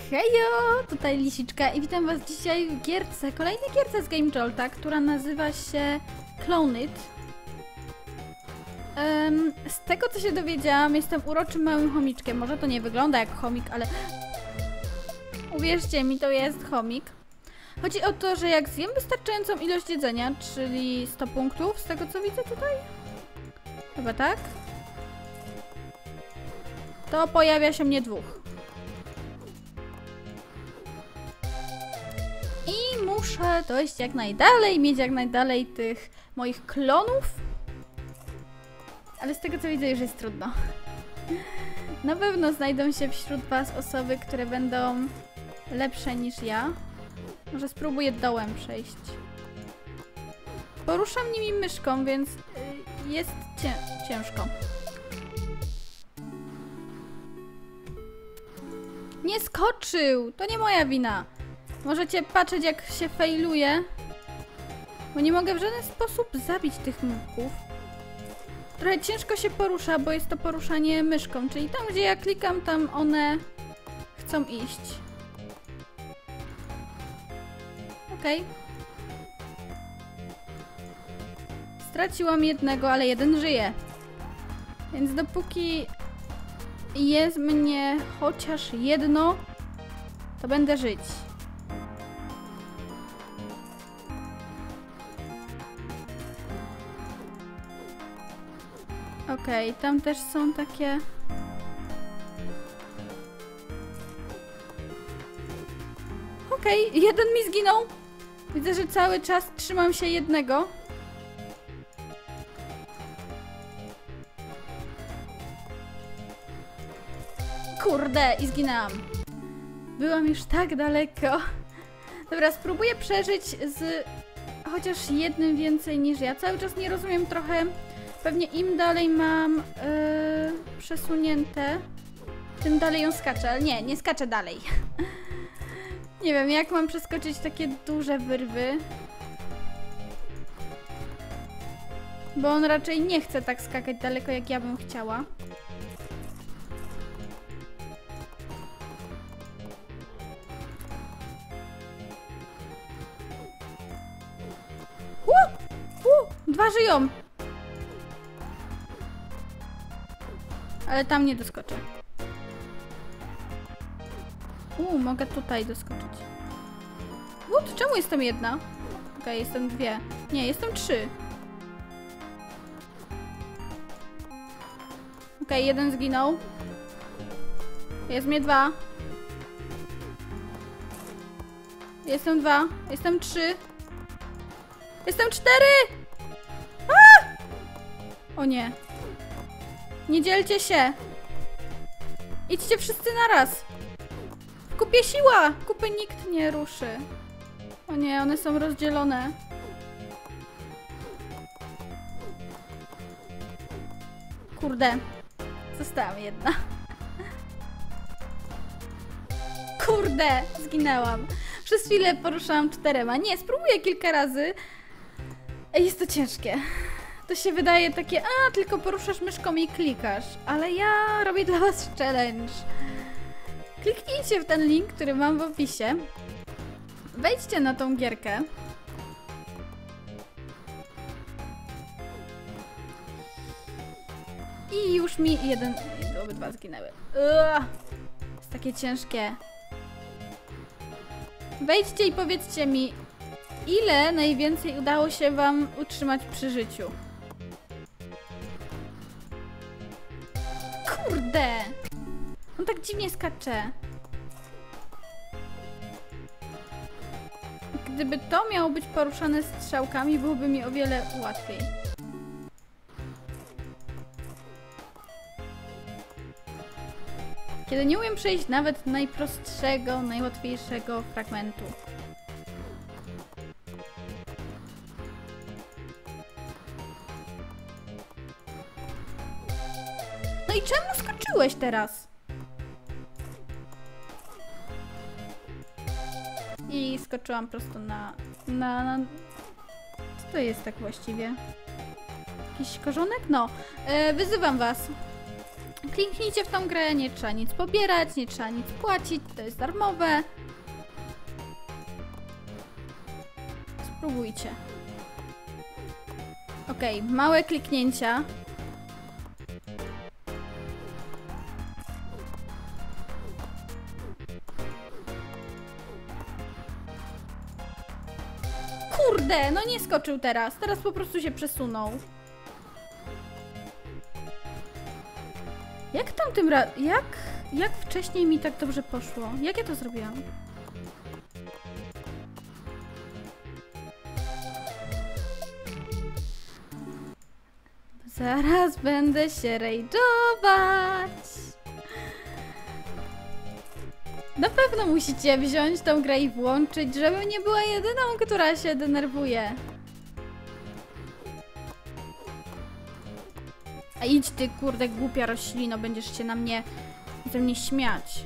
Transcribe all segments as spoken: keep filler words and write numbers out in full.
Hejo, tutaj Lisiczka i witam was dzisiaj w gierce, kolejnej gierce z Game Jolta, która nazywa się Clone It. Um, z tego co się dowiedziałam, jestem uroczym małym chomiczkiem. Może to nie wygląda jak chomik, ale uwierzcie mi, to jest chomik. Chodzi o to, że jak zjem wystarczającą ilość jedzenia, czyli sto punktów, z tego co widzę tutaj, chyba tak, to pojawia się mnie dwóch. I muszę dojść jak najdalej, mieć jak najdalej tych moich klonów. Ale z tego co widzę już jest trudno. Na pewno znajdą się wśród was osoby, które będą lepsze niż ja. Może spróbuję dołem przejść. Poruszam nimi myszką, więc jest cię ciężko. Nie skoczył! To nie moja wina. Możecie patrzeć jak się failuje, bo nie mogę w żaden sposób zabić tych nubków. Trochę ciężko się porusza, bo jest to poruszanie myszką, czyli tam gdzie ja klikam, tam one chcą iść. Okej. Okay. Straciłam jednego, ale jeden żyje. Więc dopóki jest mnie chociaż jedno, to będę żyć. Okej, okay, tam też są takie... Okej, okay, jeden mi zginął. Widzę, że cały czas trzymam się jednego. Kurde, i zginęłam. Byłam już tak daleko. Dobra, spróbuję przeżyć z chociaż jednym więcej niż ja. Cały czas nie rozumiem trochę. Pewnie im dalej mam yy, przesunięte, tym dalej ją skaczę, ale nie, nie skaczę dalej. Nie wiem, jak mam przeskoczyć takie duże wyrwy. Bo on raczej nie chce tak skakać daleko, jak ja bym chciała. Uh! Uh! Dwa żyją! Ale tam nie doskoczę. Uuu, mogę tutaj doskoczyć. What? Czemu jestem jedna? Okej, okay, jestem dwie. Nie, jestem trzy. Okej, okay, jeden zginął. Jest mnie dwa. Jestem dwa. Jestem trzy. Jestem cztery! A! O nie. Nie dzielcie się! Idźcie wszyscy naraz! W kupie siła! Kupy nikt nie ruszy. O nie, one są rozdzielone. Kurde. Zostałam jedna. Kurde! Zginęłam. Przez chwilę poruszałam czterema. Nie, spróbuję kilka razy. Jest to ciężkie. To się wydaje takie, a tylko poruszasz myszką i klikasz, ale ja robię dla was challenge. Kliknijcie w ten link, który mam w opisie. Wejdźcie na tą gierkę. I już mi jeden, obydwa zginęły. Uaa, jest takie ciężkie. Wejdźcie i powiedzcie mi, ile najwięcej udało się wam utrzymać przy życiu. Kurde! On tak dziwnie skacze. Gdyby to miało być poruszane strzałkami, byłoby mi o wiele łatwiej. Kiedy nie umiem przejść nawet najprostszego, najłatwiejszego fragmentu. No i czemu skoczyłeś teraz? I skoczyłam prosto na, na, na... Co to jest tak właściwie? Jakiś korzonek? No. E, wyzywam was. Kliknijcie w tą grę, nie trzeba nic pobierać, nie trzeba nic płacić, to jest darmowe. Spróbujcie. Okej, okay, małe kliknięcia. Kurde, no nie skoczył teraz. Teraz po prostu się przesunął. Jak tamtym razem... Jak... Jak wcześniej mi tak dobrze poszło? Jak ja to zrobiłam? Zaraz będę się rage'ować. Na pewno musicie wziąć tą grę i włączyć, żebym nie była jedyną, która się denerwuje. A idź ty, kurde, głupia roślino, będziesz się na mnie, ze mnie śmiać.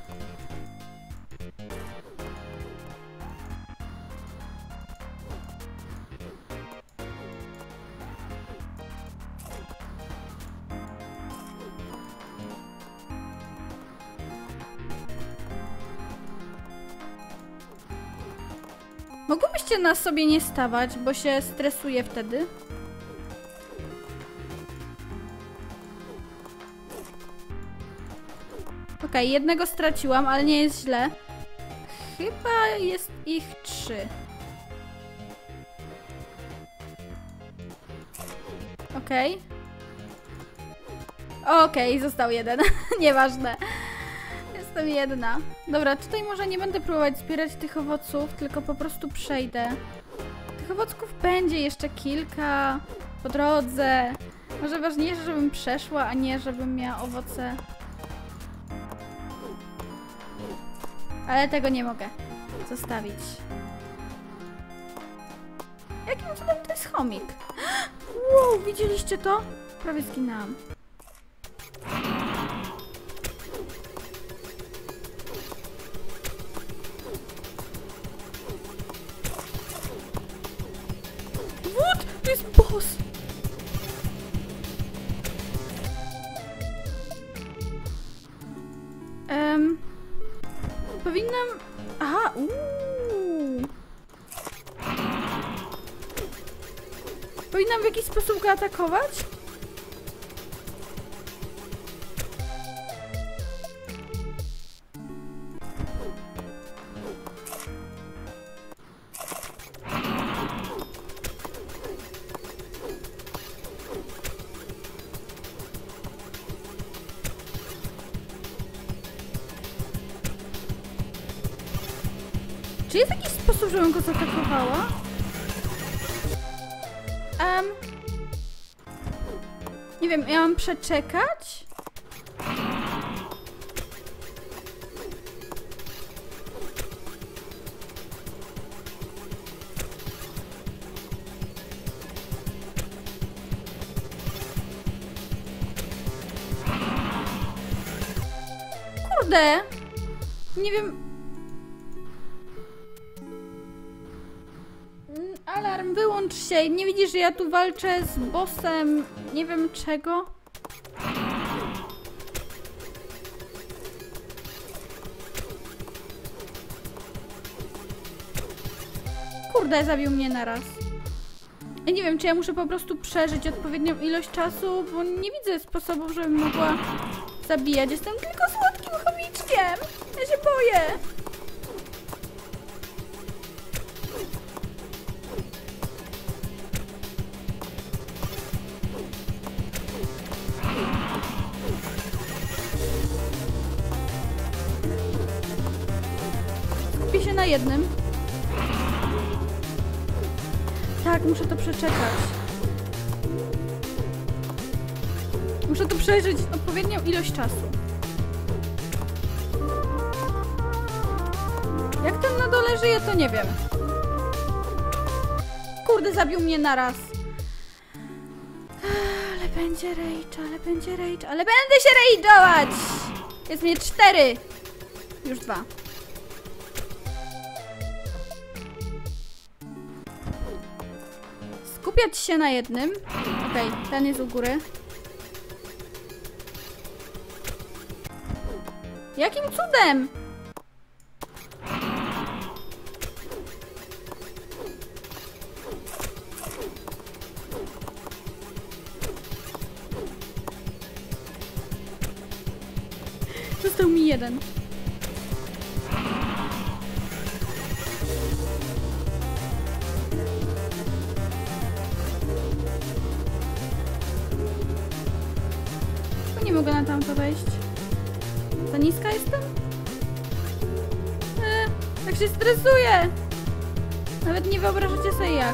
Mogłybyście na sobie nie stawać, bo się stresuję wtedy. Okej, okay, jednego straciłam, ale nie jest źle. Chyba jest ich trzy. Okej. Okay. Okej, okay, został jeden. Nieważne. Jestem jedna. Dobra, tutaj może nie będę próbować zbierać tych owoców, tylko po prostu przejdę. Tych owoców będzie jeszcze kilka po drodze. Może ważniejsze, żebym przeszła, a nie żebym miała owoce. Ale tego nie mogę zostawić. Jakim cudem to jest chomik? Wow, widzieliście to? Prawie zginęłam. What? To jest boss! Um, powinnam... Aha, uuu. Powinnam w jakiś sposób go atakować? Czy jest jakiś sposób, żebym go zaatakowała? Um, nie wiem, ja mam przeczekać? Kurde! Nie wiem... Alarm, wyłącz się! Nie widzisz, że ja tu walczę z bossem nie wiem czego? Kurde, zabił mnie naraz. Ja nie wiem, czy ja muszę po prostu przeżyć odpowiednią ilość czasu, bo nie widzę sposobów, żebym mogła zabijać. Jestem tylko słodkim chomiczkiem! Ja się boję! Skupię się na jednym. Tak, muszę to przeczekać. Muszę tu przeżyć odpowiednią ilość czasu. Jak ten na dole żyje, to nie wiem. Kurde, zabił mnie naraz. Ale będzie rage, ale będzie rage, ale będę się rage'ować! Jest mnie cztery. Już dwa. Skupiać się na jednym. Okej, okay, ten jest u góry. Jakim cudem? Został mi jeden. Nie mogę na tamto wejść. Za niska jestem? Eee, tak się stresuję! Nawet nie wyobrażacie sobie jak.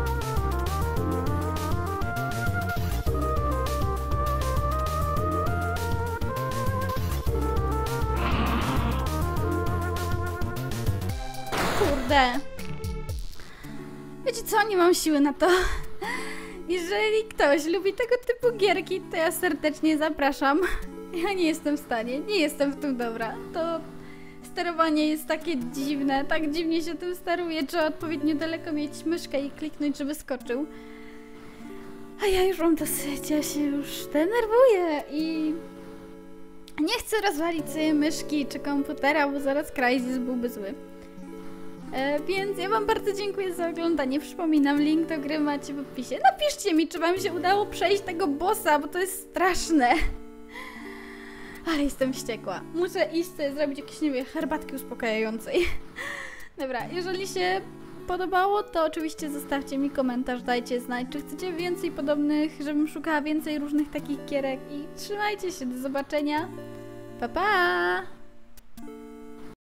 Kurde. Wiecie co? Nie mam siły na to. Jeżeli ktoś lubi tego typu gierki, to ja serdecznie zapraszam. Ja nie jestem w stanie, nie jestem w tym dobra. To sterowanie jest takie dziwne, tak dziwnie się tym steruje, trzeba odpowiednio daleko mieć myszkę i kliknąć, żeby skoczył. A ja już mam dosyć, ja się już denerwuję i nie chcę rozwalić sobie myszki czy komputera, bo zaraz Crysis byłby zły. E, więc ja wam bardzo dziękuję za oglądanie. Przypominam, link do gry macie w opisie. Napiszcie mi, czy wam się udało przejść tego bossa, bo to jest straszne. Ale jestem wściekła. Muszę iść sobie zrobić jakieś, nie wiem, herbatki uspokajającej. Dobra, jeżeli się podobało, to oczywiście zostawcie mi komentarz, dajcie znać, czy chcecie więcej podobnych, żebym szukała więcej różnych takich gierek i trzymajcie się, do zobaczenia. Pa, pa!